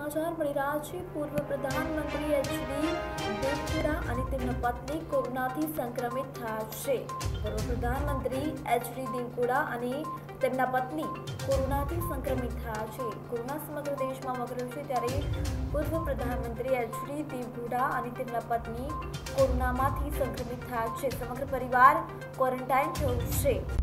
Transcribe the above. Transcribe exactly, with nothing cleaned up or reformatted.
સમાચાર મળી રહ્યા છે। પૂર્વ પ્રધાનમંત્રી એચડી દેવગૌડા અને તેમના પત્ની કોરોનાથી સંક્રમિત થયા છે। પૂર્વ પ્રધાનમંત્રી એચડી દેવગૌડા અને તેમના પત્ની કોરોનાથી સંક્રમિત થયા છે। કોરોના સમગ્ર દેશમાં વકર્યો છે, ત્યારે પૂર્વ પ્રધાનમંત્રી એચડી દેવગૌડા અને તેમના પત્ની કોરોનામાંથી સંક્રમિત થયા છે। સમગ્ર પરિવાર ક્વોરન્ટાઇન થયું છે।